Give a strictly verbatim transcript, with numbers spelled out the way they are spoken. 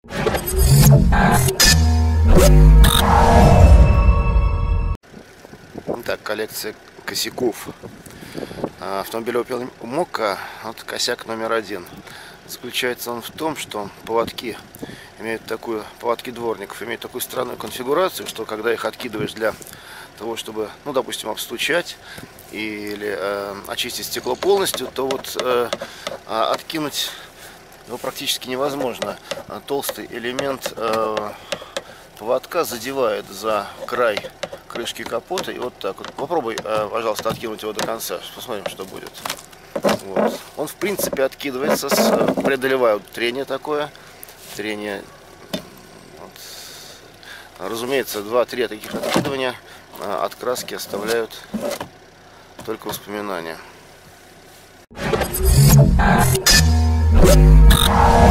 Так, коллекция косяков автомобиля Opel Mokka. Вот косяк номер один. Заключается он в том, что поводки имеют такую, поводки дворников имеют такую странную конфигурацию, что когда их откидываешь для того, чтобы, ну, допустим, обстучать или э, очистить стекло полностью, то вот э, откинуть его практически невозможно. Толстый элемент э, поводка задевает за край крышки капота, и вот так вот. Попробуй, э, пожалуйста, откинуть его до конца. Посмотрим, что будет. Вот. Он, в принципе, откидывается, с, преодолевая вот трение такое. Трение. Вот. Разумеется, два-три таких откидывания э, от краски оставляют только воспоминания.